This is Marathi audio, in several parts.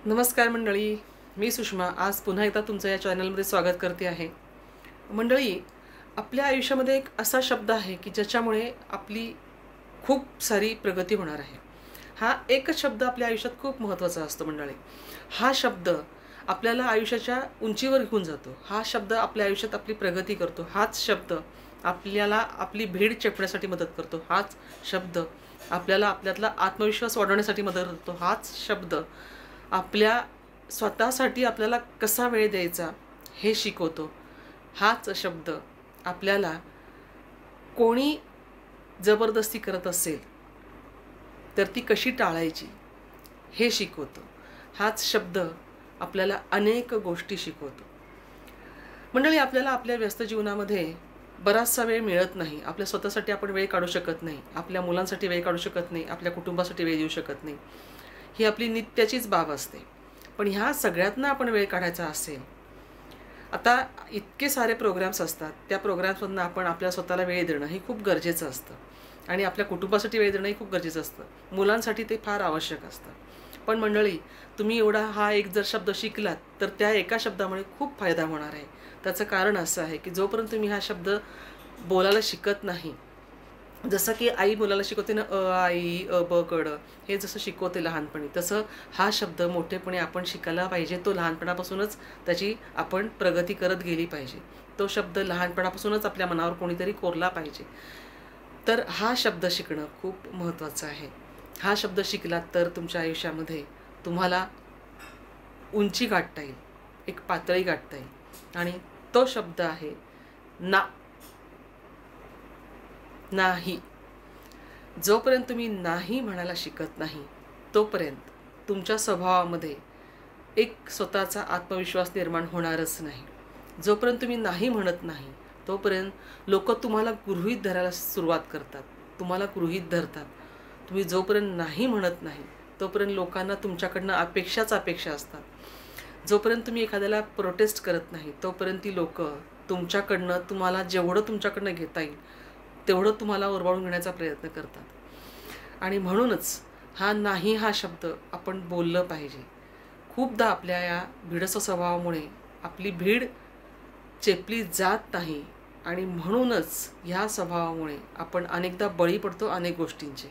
नमस्कार मंडळी, मी सुषमा आज पुन्हा एकदा तुमचं या चॅनलमध्ये स्वागत करते आहे। मंडळी, आपल्या आयुष्यामध्ये एक असा शब्द आहे की ज्याच्यामुळे आपली खूप सारी प्रगती होणार आहे। हा एकच शब्द आपल्या आयुष्यात खूप महत्त्वाचा असतो मंडळी। हा शब्द आपल्याला आयुष्याच्या उंचीवर घेऊन जातो। हा शब्द आपल्या आयुष्यात आपली प्रगती करतो। हाच शब्द आपल्याला आपली भीड चेपण्यासाठी मदत करतो। हाच शब्द आपल्याला आपल्यातला आत्मविश्वास वाढवण्यासाठी मदत करतो। हाच शब्द आपल्या स्वतःसाठी आपल्याला कसा वेळ द्यायचा हे शिकवतो। हाच शब्द आपल्याला कोणी जबरदस्ती करत असेल तर ती कशी टाळायची हे शिकवतो। हाच शब्द आपल्याला अनेक गोष्टी शिकवतो। मंडळी, आपल्याला आपल्या व्यस्त जीवनामध्ये बराचसा वेळ मिळत नाही। आपल्या स्वतःसाठी आपण वेळ काढू शकत नाही, आपल्या मुलांसाठी वेळ काढू शकत नाही, आपल्या कुटुंबासाठी वेळ देऊ शकत नाही। ही आपली नित्याचीच बाब असते। पण ह्या सगळ्यातनं आपण वेळ काढायचा असेल, आता इतके सारे प्रोग्राम्स असतात, त्या प्रोग्राम्समधनं आपण आपल्या स्वतःला वेळ देणं हे खूप गरजेचं असतं आणि आपल्या कुटुंबासाठी वेळ देणं हे खूप गरजेचं असतं। मुलांसाठी ते फार आवश्यक असतं। पण मंडळी, तुम्ही एवढा हा एक जर शब्द शिकलात तर त्या एका शब्दामुळे खूप फायदा होणार आहे। त्याचं कारण असं आहे की जोपर्यंत तुम्ही हा शब्द बोलायला शिकत नाही, जसं की आई मुलाला शिकवते ना, आई ब कड, हे जसं शिकवते लहानपणी, तसं हा शब्द मोठेपणी आपण शिकायला पाहिजे। तो लहानपणापासूनच त्याची आपण प्रगती करत गेली पाहिजे। तो शब्द लहानपणापासूनच आपल्या मनावर कोणीतरी कोरला पाहिजे। तर हा शब्द शिकणं खूप महत्त्वाचं आहे। हा शब्द शिकलात तर तुमच्या आयुष्यामध्ये तुम्हाला उंची गाठता येईल, एक पातळी गाठता येईल। आणि तो शब्द आहे ना। नाही। जोपर्यंत तुम्ही नाही म्हणायला शिकत नाही तोपर्यंत तुमच्या स्वभावामध्ये एक स्वतःचा आत्मविश्वास निर्माण होणारच नाही। जोपर्यंत तुम्ही नाही म्हणत नाही तोपर्यंत लोक तुम्हाला गृहीत धरायला सुरुवात करतात, तुम्हाला गृहीत धरतात। तुम्ही जोपर्यंत नाही म्हणत नाही तोपर्यंत लोकांना तुमच्याकडनं अपेक्षा असतात। जोपर्यंत तुम्ही एखाद्याला प्रोटेस्ट करत नाही तोपर्यंत ती लोक तुमच्याकडनं तुम्हाला जेवढं तुमच्याकडनं घेता येईल तेवढं तुम्हाला ओरबाळून घेण्याचा प्रयत्न करतात। आणि म्हणूनच हा नाही हा शब्द आपण बोललं पाहिजे। खूपदा आपल्या या भिडस स्वभावामुळे आपली भीड चेपली जात नाही आणि म्हणूनच ह्या स्वभावामुळे आपण अनेकदा बळी पडतो अनेक गोष्टींचे।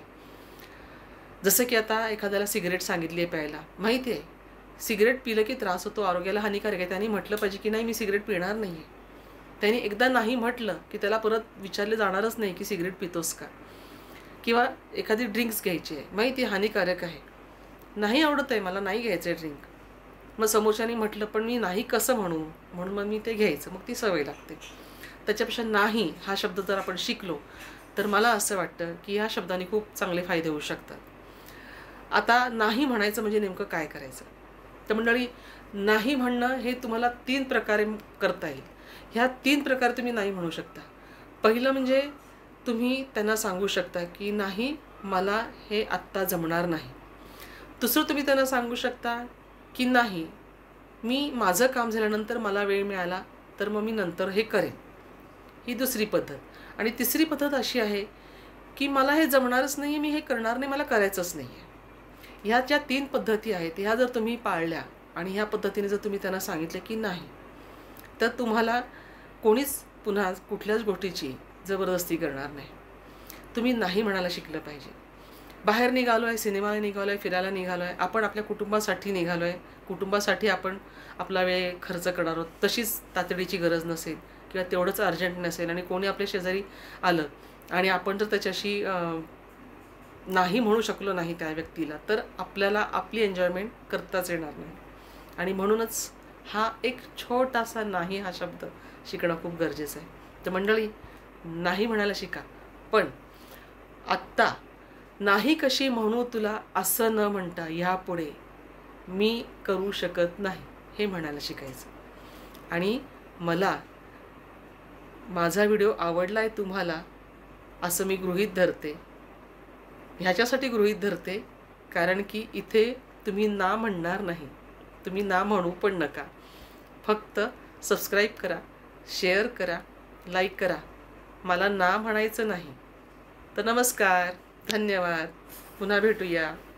जसं की आता एखाद्याला सिगरेट सांगितली प्यायला, माहिती आहे सिगरेट पिलं की त्रास होतो, आरोग्याला हानिकारक आहे, त्यांनी म्हटलं पाहिजे की नाही मी सिगरेट पिणार नाही आहे। त्यांनी एकदा नाही म्हटलं की त्याला परत विचारले जाणारच नाही की सिगरेट पितोस का। किंवा एखादी ड्रिंक्स घ्यायची आहे, माहिती हानिकारक आहे, नाही आवडत आहे मला, नाही घ्यायचं आहे ड्रिंक। मग समोरच्यानी म्हटलं पण मी नाही कसं म्हणू, म्हणून मग मी ते घ्यायचं, मग ती सवय लागते। त्याच्यापेक्षा नाही हा शब्द जर आपण शिकलो तर मला असं वाटतं की ह्या शब्दाने खूप चांगले फायदे होऊ शकतात। आता नाही म्हणायचं म्हणजे नेमकं काय करायचं, तर मंडळी नाही म्हणणं हे तुम्हाला 3 प्रकारे करता येईल। ह्या 3 प्रकारे तुम्ही नाही म्हणू शकता। पहिलं म्हणजे तुम्ही त्यांना सांगू शकता की नाही मला हे आत्ता जमणार नाही। दुसरं तुम्ही त्यांना सांगू शकता की नाही मी माझं काम झाल्यानंतर मला वेळ मिळाला तर मग मी नंतर हे करेन, ही दुसरी पद्धत। आणि तिसरी पद्धत अशी आहे की मला हे जमणारच नाही, मी हे करणार नाही, मला करायचंच नाही आहे। ह्या ज्या 3 पद्धती आहेत ह्या जर तुम्ही पाळल्या आणि ह्या पद्धतीने जर तुम्ही त्यांना सांगितलं की नाही, तर तुम्हाला कोणीच पुन्हा कुठल्याच गोष्टीची जबरदस्ती करणार नाही। तुम्ही नाही म्हणायला शिकलं पाहिजे। बाहेर निघालो आहे, सिनेमाला निघालो आहे, फिरायला निघालो आहे, आपण आपल्या कुटुंबासाठी निघालो आहे, कुटुंबासाठी आपण आपला वेळ खर्च करणार आहोत, तशीच तातडीची गरज नसेल किंवा तेवढंच अर्जंट नसेल आणि कोणी आपल्या शेजारी आलं आणि आपण जर त्याच्याशी नाही म्हणू शकलो नाही त्या व्यक्तीला, तर आपल्याला आपली एन्जॉयमेंट करताच येणार नाही। आणि म्हणूनच हा एक छोटासा नाही हा शब्द शिकणं खूप गरजेचं आहे। तर मंडळी, नाही म्हणायला शिका, पण आत्ता नाही कशी म्हणू तुला असं न म्हणता यापुढे मी करू शकत नाही हे म्हणायला शिकायचं। आणि मला माझा व्हिडिओ आवडला आहे तुम्हाला असं मी गृहीत धरते। ह्याच्यासाठी गृहीत धरते कारण की इथे तुम्ही ना म्हणणार नाही, तुम्ही ना म्हणू पण नका, फक्त सबस्क्राईब करा, शेअर करा, लाईक करा। मला ना म्हणायचं नाही। तर नमस्कार, धन्यवाद, पुन्हा भेटूया।